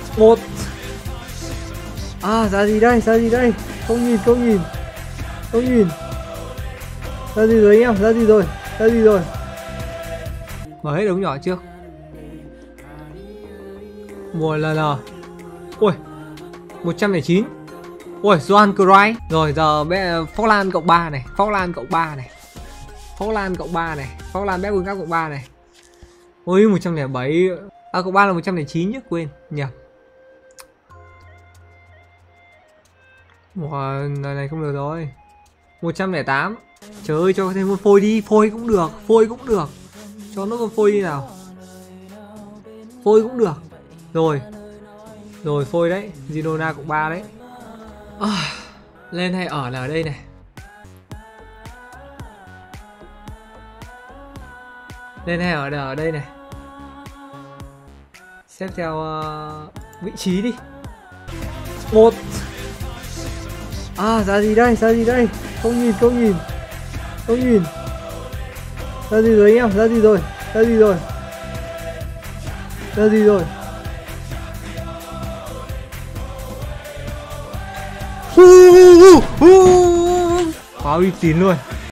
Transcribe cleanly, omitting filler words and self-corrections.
Một. À, ra gì đây, ra gì đây? Không nhìn, không nhìn, không nhìn. Ra gì rồi anh em, ra gì rồi, ra gì rồi? Mở hết đống nhỏ trước. Một lần nào. Ui, 109. Ui, Johan Cruyff. Rồi giờ Forlan cộng 3 này, Forlan cộng 3 này, Forlan cộng 3 này, Forlan Best World Cup cộng 3 này. Ui, 107. À, cộng 3 là 109 chứ, quên, nhầm. Wow, này không được rồi. 108. Trời ơi, cho thêm một phôi đi, phôi cũng được, phôi cũng được. Cho nó con phôi đi nào. Phôi cũng được. Rồi. Rồi phôi đấy, Girona cộng 3 đấy. À, lên hay ở là ở đây này. Lên hay ở là ở đây này. Xếp theo vị trí đi. Một. À, ra gì đây, ra gì đây? Không nhìn, không nhìn, không nhìn. Ra gì rồi anh em, ra gì rồi, ra gì rồi, ra gì rồi? Quá uy tín luôn.